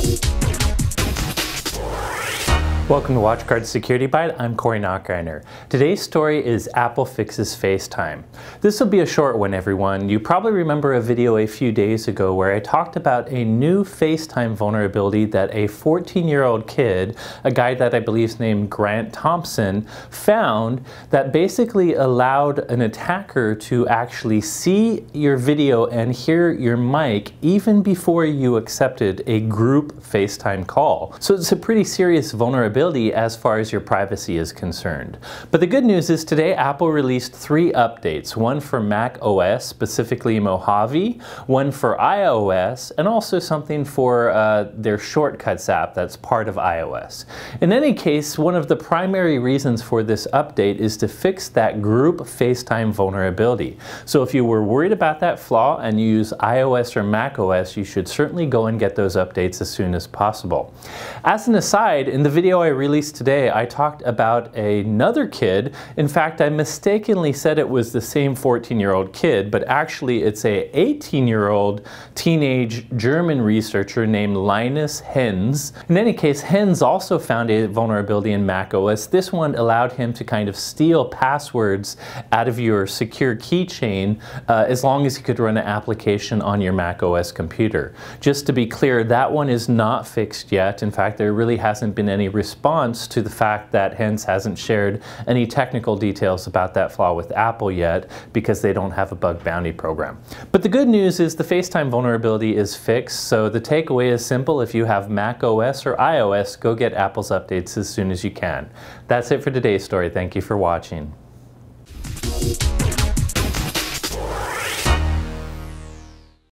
Welcome to WatchGuard Security Byte. I'm Nachreiner. Today's story is Apple fixes FaceTime. This will be a short one, everyone. You probably remember a video a few days ago where I talked about a new FaceTime vulnerability that a 14-year-old kid, a guy that I believe is named Grant Thompson, found that basically allowed an attacker to actually see your video and hear your mic even before you accepted a group FaceTime call. So it's a pretty serious vulnerability as far as your privacy is concerned. But the good news is today Apple released 3 updates, one for Mac OS, specifically Mojave, one for iOS, and also something for their Shortcuts app that's part of iOS. In any case, one of the primary reasons for this update is to fix that group FaceTime vulnerability. So if you were worried about that flaw and you use iOS or Mac OS, you should certainly go and get those updates as soon as possible. As an aside, in the video I released today, I talked about another kid. In fact, I mistakenly said it was the same 14-year-old kid, but actually it's a 18-year-old teenage German researcher named Linus Henz. In any case, Henz also found a vulnerability in macOS. This one allowed him to kind of steal passwords out of your secure keychain as long as you could run an application on your macOS computer. Just to be clear, that one is not fixed yet. In fact, there really hasn't been any response to the fact that Henz hasn't shared any technical details about that flaw with Apple yet because they don't have a bug bounty program. But the good news is the FaceTime vulnerability is fixed, so the takeaway is simple. If you have Mac OS or iOS, go get Apple's updates as soon as you can. That's it for today's story. Thank you for watching.